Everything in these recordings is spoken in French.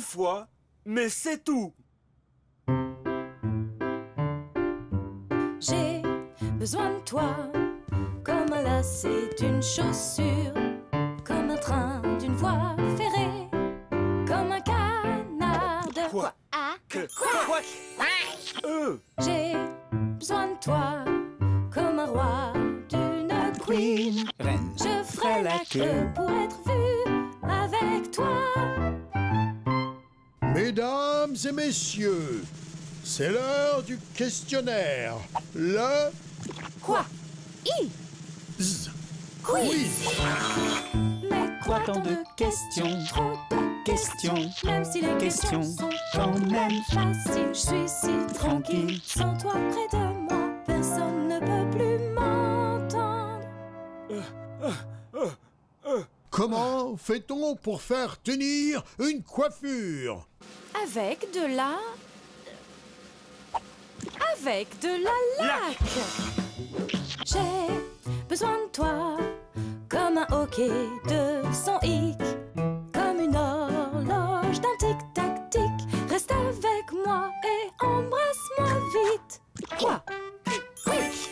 une fois, mais c'est tout. J'ai besoin de toi, comme un lacet d'une chaussure, comme un train d'une voie ferrée, comme un canard de... Quoi? Quoi? J'ai besoin de toi, comme un roi d'une queen. Reine. Je ferai la queue pour être vue avec toi. Mesdames et messieurs, c'est l'heure du questionnaire. Le Quoi? quiz. Mais quoi Tant de questions, trop de questions, même si les questions questions, sont quand même. faciles, je suis si tranquille. Sans toi près de moi, personne ne peut plus m'entendre. Comment fait-on pour faire tenir une coiffure? Avec de la laque. J'ai besoin de toi, comme un hockey de son hic, comme une horloge d'un tic-tac-tic. Reste avec moi et embrasse-moi vite. Quoi? Quick!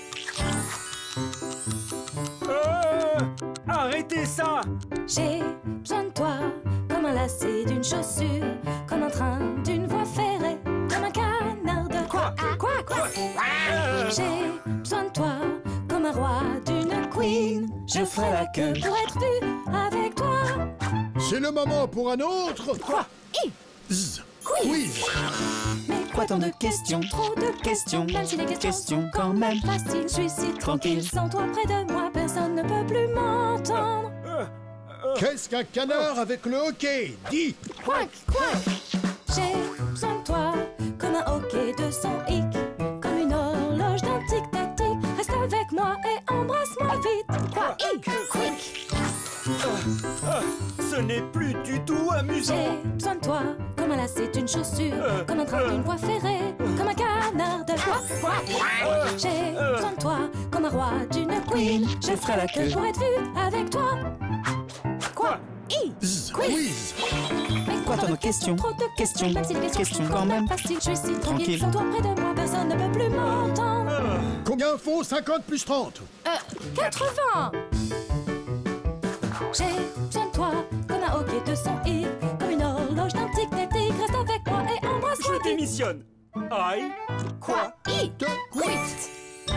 Arrêtez ça! J'ai besoin de toi, comme un lacet d'une chaussure, comme un train d'une voie ferrée, comme un canard de... Quoi? J'ai besoin de toi, comme un roi d'une queen. Je ferai la queue pour être vue avec toi. C'est le moment pour un autre quiz. Mais quoi tant de questions, trop de questions, même si les questions sont quand même faciles. Je suis si tranquille, sans toi près de moi, personne ne peut plus m'entendre. Qu'est-ce qu'un canard avec le hockey? Dis. Quack. J'ai besoin de toi, comme un hockey de son hic, comme une horloge d'un tic-tac-tic. Reste avec moi et embrasse-moi vite. Quoi? Quick! Ce n'est plus du tout amusant. J'ai besoin de toi, comme un lacet d'une chaussure, comme un train d'une voie ferrée, comme un canard de quoi? J'ai besoin de toi, comme un roi d'une queen. Je ferai la queue pour être vue avec toi. Quoi? Quiz. Mais Quoi tant de questions, trop de questions, même si les questions questions sont quand même. faciles. Je suis si tranquille, Tranquille. sans toi près de moi, personne ne peut plus m'entendre. Combien font 50 plus 30? 80. J'ai besoin de toi, comme un hockey de son hic, comme une horloge d'un tic-tac-tic. Reste avec moi et embrasse-moi Je vite. démissionne. Aïe. Quoi? Quit.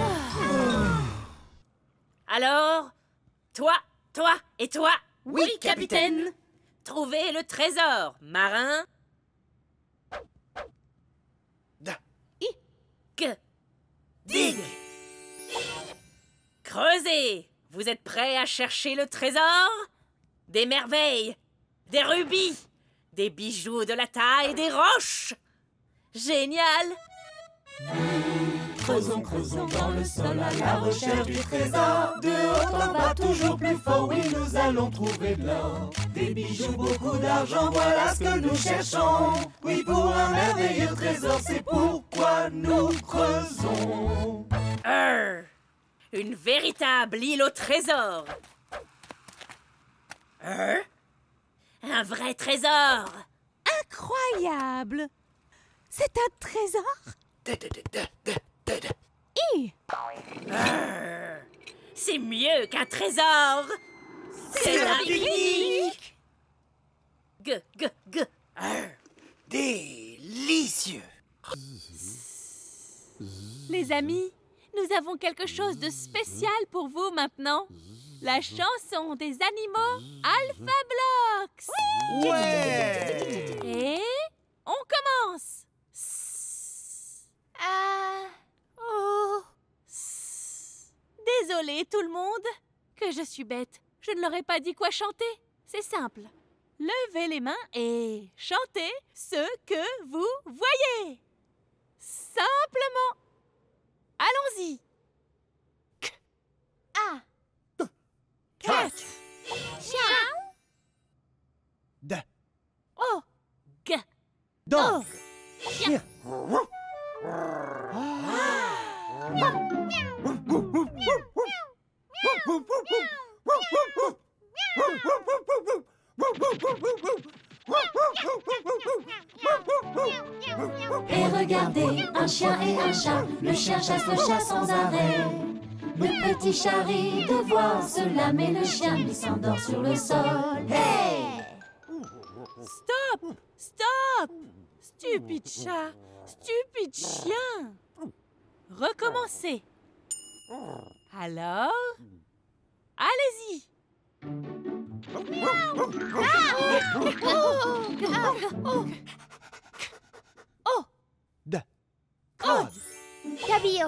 Alors, toi et toi. Oui, capitaine. Trouvez le trésor, marin. Dig. Creusez. Vous êtes prêts à chercher le trésor? Des merveilles, des rubis, des bijoux de la taille des roches. Génial. Creusons dans le sol à la recherche du trésor. De haut en bas, toujours plus fort, oui, nous allons trouver de l'or. Des bijoux, beaucoup d'argent, voilà ce que nous cherchons. Oui, pour un merveilleux trésor, c'est pourquoi nous creusons. Une véritable île au trésor. Un vrai trésor. Incroyable! C'est un trésor? C'est mieux qu'un trésor. C'est un pique-nique. Délicieux. Les amis, nous avons quelque chose de spécial pour vous maintenant. La chanson des animaux Alpha Blocks. Ouais! Et on commence. Désolé tout le monde, que je suis bête. Je ne leur ai pas dit quoi chanter. C'est simple. Levez les mains et chantez ce que vous voyez. Simplement. Allons-y. Cat. Oh. Dog. Chien. Regardez, un chien et un chat, le chien chasse le chat sans arrêt. Le petit chat rit de voir cela, mais le chien lui s'endort sur le sol. Hey! Stop! Stop! Stupide chat! Stupide chien! Recommencez. Alors, allez-y. Oh! Code! Cabillaud.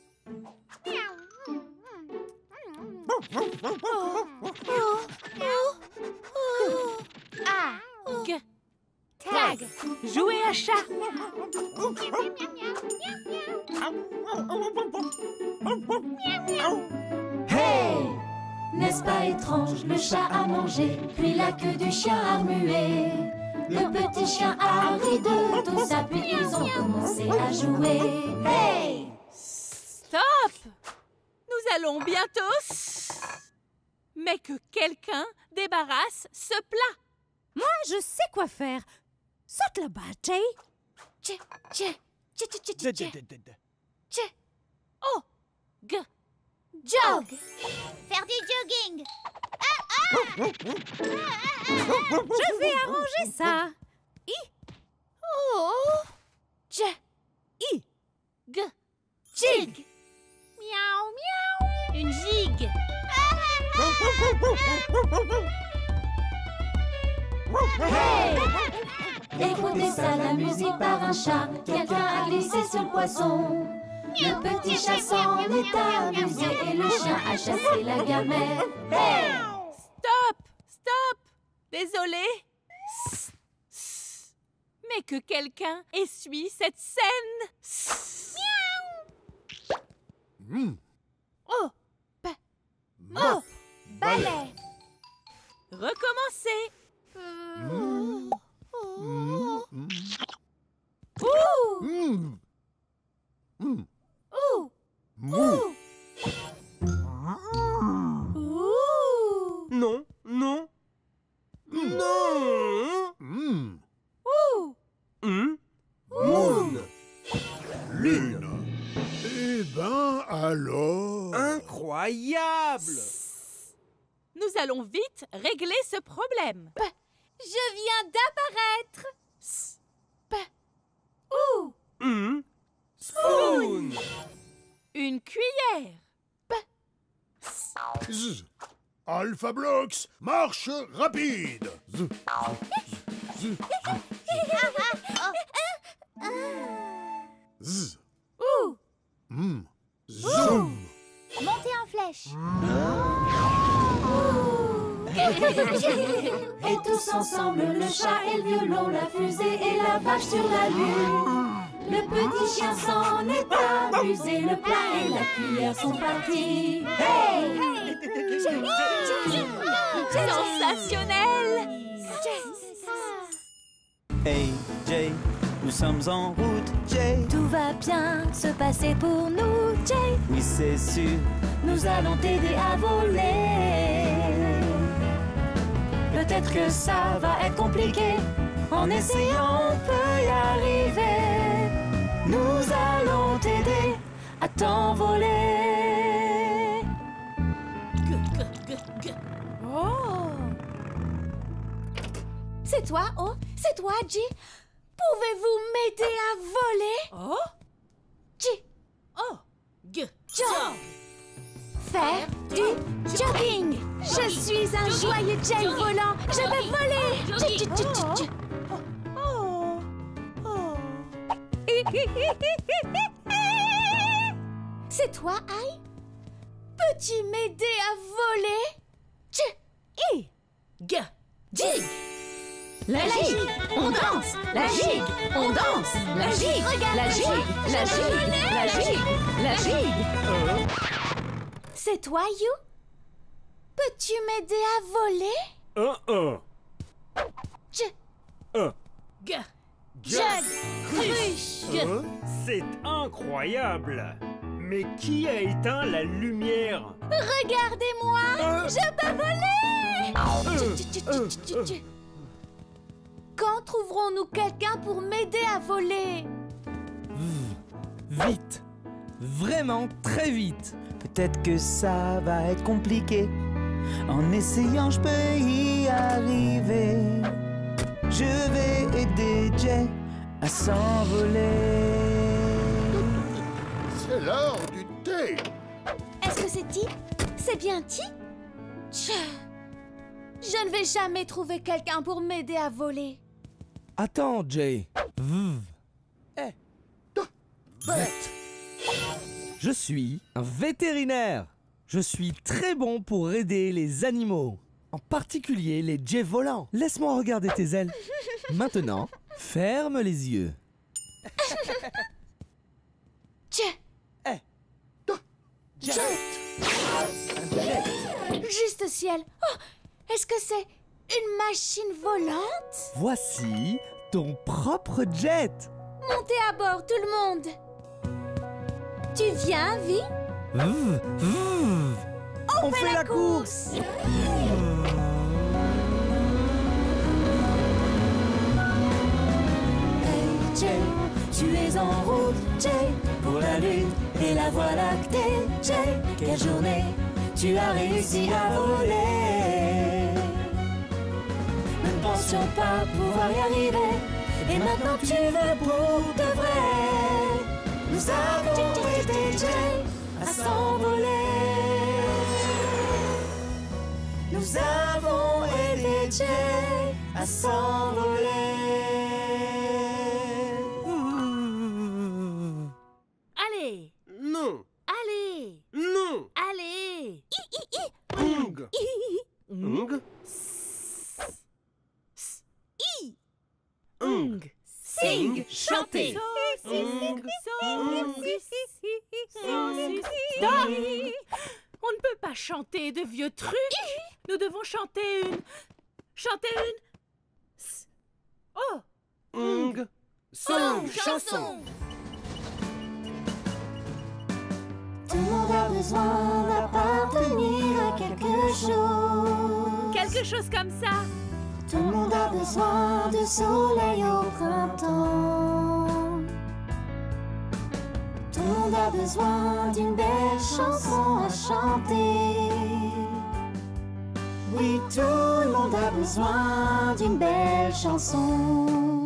Ah. G. Tag. Jouer à chat. Hey! N'est-ce pas étrange, le chat a mangé, puis la queue du chien a remué. Le petit chien a ri de tout ça, puis ils ont commencé à jouer. Hey! Stop! Nous allons bientôt... Mais que quelqu'un débarrasse ce plat. Moi, je sais quoi faire. Saute là-bas, Jay. Oh! G. Jog. Faire du jogging. Je vais arranger ça. Oh. G. G. Jig. Miaou, miaou. Une gigue. Hey! Écoutez ça, la musique par un chat. Quelqu'un a glissé sur le poisson. Le petit chat s'en est amusé et le chien a chassé la gamelle. Hey! Stop! Stop! Désolé. Mais que quelqu'un essuie cette scène. Oh! Oh! Balai. Recommencez. Ouh. Non, non, non. Moon. Lune. Eh ben alors... Incroyable. Nous allons vite régler ce problème. Je viens d'apparaître. Spoon. Une cuillère. Z. Alpha Blox, marche rapide. Z. Z. Zoom. Montez en flèche. Et tous ensemble, le chat et le violon, la fusée et la vache sur la lune. Le petit chien s'en est amusé, le plat et la cuillère sont partis. Hey! Sensationnel. Hey Jay, nous sommes en route Jay. Tout va bien se passer pour nous, Jay. Oui c'est sûr, Nous allons t'aider à voler. Peut-être que ça va être compliqué. En essayant, on peut y arriver. Nous allons t'aider à t'envoler. Oh! C'est toi, oh? C'est toi, Jay? Pouvez-vous m'aider à voler? Oh! Jay, Oh! G. jog. Faire du jogging. Je suis un joyeux Jay volant. Je vais voler. Tchou, tchou, tchou, tchou, tchou. Oh! Oh! C'est toi, Aïe? Peux-tu m'aider à voler? Tchou. G. Jig. La gigue, on danse. La gigue, on danse. La gigue, la gigue, la gigue, la gigue, la gigue. C'est toi, You? Peux-tu m'aider à voler? Tchou. G. Jog. Cruche. C'est incroyable. Mais qui a éteint la lumière? Regardez-moi. Je peux voler. Tchou, tchou, tchou, tchou, tchou, tchou. Quand trouverons-nous quelqu'un pour m'aider à voler? Vite. Vraiment très vite. Peut-être que ça va être compliqué. En essayant, je peux y arriver. Je vais aider Jay à s'envoler. C'est l'heure du thé. Est-ce que c'est Ti? C'est bien Ti? Je ne vais jamais trouver quelqu'un pour m'aider à voler. Attends, Jay. Bête. Je suis un vétérinaire. Je suis très bon pour aider les animaux. En particulier les jets volants. Laisse-moi regarder tes ailes. Maintenant, ferme les yeux. Jet. Juste ciel. Oh, est-ce que c'est une machine volante? Voici ton propre jet. Montez à bord, tout le monde. Tu viens, Vi? On fait la course. Hey Jay, tu es en route, Jay, pour la lune et la voie lactée. Jay, quelle journée, tu as réussi à voler. Nous ne pensions pas pouvoir y arriver, et maintenant tu veux pour de vrai. Nous avons aidé Jay à s'envoler. Nous avons aidé Jay à s'envoler. Allez! Non. Allez! Non. Allez! Ung. Ung. Ung! Sing! Chantez! Ung. Stop! On ne peut pas chanter de vieux trucs. Nous devons chanter une... Oh! Ung. Song. Chanson. Tout le monde a besoin d'appartenir à quelque chose. Quelque chose comme ça. Tout le monde a besoin de soleil au printemps. Tout le monde a besoin d'une belle chanson à chanter. Oui, tout le monde a besoin d'une belle chanson.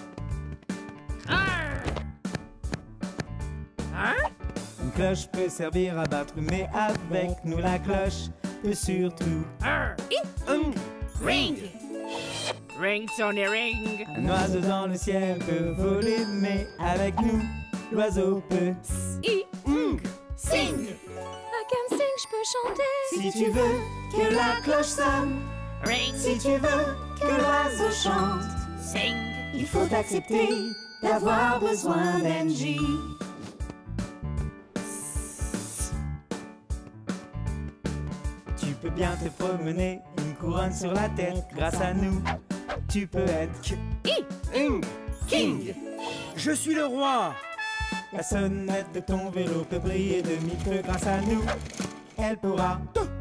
Une cloche peut servir à battre, mais avec nous la cloche peut surtout. Ring! Ring, Sonny, ring! Un oiseau dans le ciel peut voler, mais avec nous, l'oiseau peut. Sing! I can sing, je peux chanter. Si tu veux que la cloche sonne, Ring! si tu veux que l'oiseau chante, Sing! il faut accepter d'avoir besoin d'Angie. Tu peux bien te promener, une couronne sur la tête. Grâce à nous, tu peux être King. Je suis le roi. la sonnette de ton vélo peut briller de mille feux. Grâce à nous, elle pourra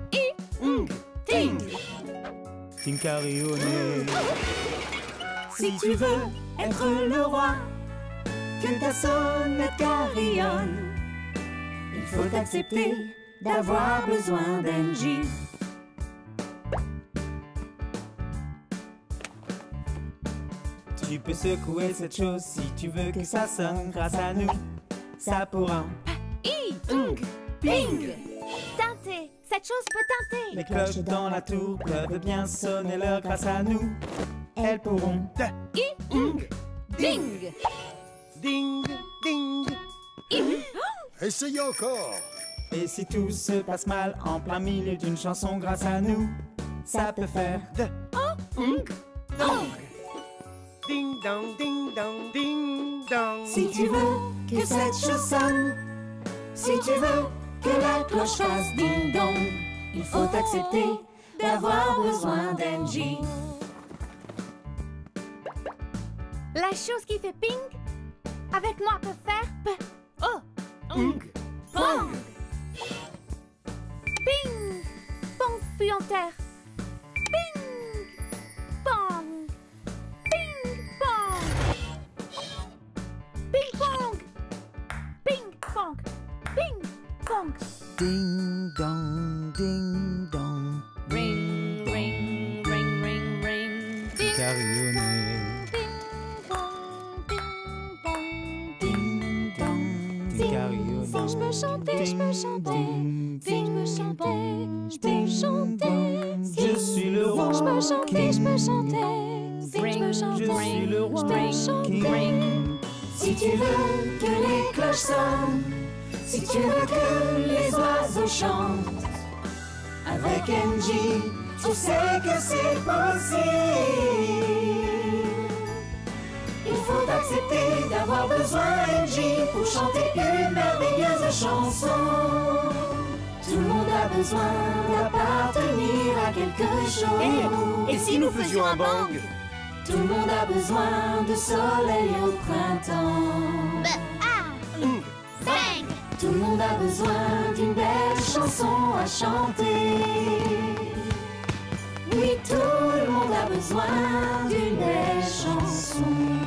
t'incarionner. Si tu veux être le roi, que ta sonnette carillonne, il faut accepter d'avoir besoin d'Angie. Tu peux secouer cette chose si tu veux que ça sonne. Grâce à nous, ça pourra. Ping! Teinter! Cette chose peut teinter! Les cloches dans la tour peuvent bien sonner l'heure. Grâce à nous, elles pourront. Ding! Ding, ding. Essayez encore. Et si tout se passe mal en plein milieu d'une chanson, grâce à nous, ça peut faire. Ding dong, ding dong, ding dong. Si tu veux que cette chose sonne, si tu veux que la cloche fasse ding-dong, il faut accepter d'avoir besoin d'Angie. La chose qui fait ping, avec moi peut faire Ung! pong! Ping! Pong puis en terre. Ping! Pong! Ping! Pong! Ping-pong! Ding dong, ding dong. Ring, ring, ring, ring, ring. Ding, Carillonnette. ding, dong, ding, dong. Ding dong, Ding, carillonnette. je peux chanter, je peux chanter. Ding, Ding, je peux chanter, je peux chanter. Je suis le roi. Je peux chanter, je peux chanter. Ding, je peux Je chanter. suis le roi. Je peux chanter. Si tu veux que les cloches sonnent, si tu veux que les oiseaux chantent, avec NG, tu sais que c'est possible. Il faut accepter d'avoir besoin d'NG pour chanter une merveilleuse chanson. Tout le monde a besoin d'appartenir à quelque chose. Et si nous faisions un bang? Tout le monde a besoin de soleil au printemps. Bang! Tout le monde a besoin d'une belle chanson à chanter. Oui, tout le monde a besoin d'une belle chanson.